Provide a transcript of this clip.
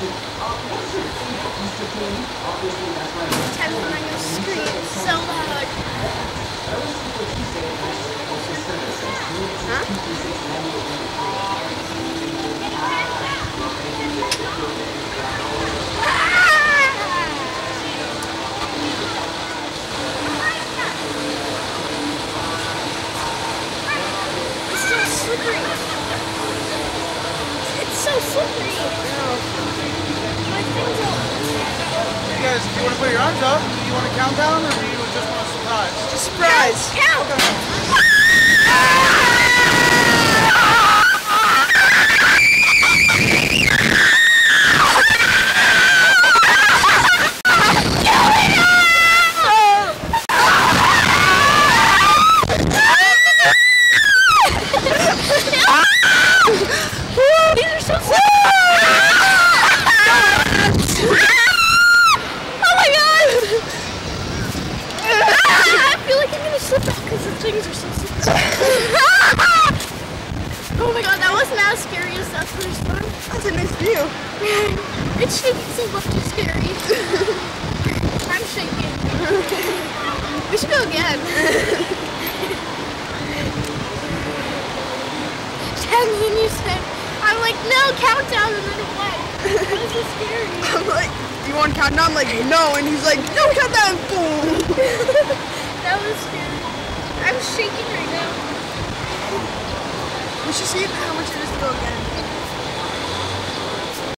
Times when I'm gonna scream so loud. It's so slippery. It's so slippery. My things are. You guys, do you want to put your arms up? Do you want a countdown, or do you just want a surprise? Just surprise. Count. These are so slippery. I feel like I'm gonna slip out because the things are so slippery. Oh my god, that wasn't as scary as that first one. That's a nice view. It's shaking so much, it's scary. I'm shaking. We should go again. And then you said, I'm like, no, countdown, and then it went. That was so scary. I'm like, you want to count down? I'm like, no. And he's like, no, count down. Boom. That was scary. I'm shaking right now. We should see how much it is to go again.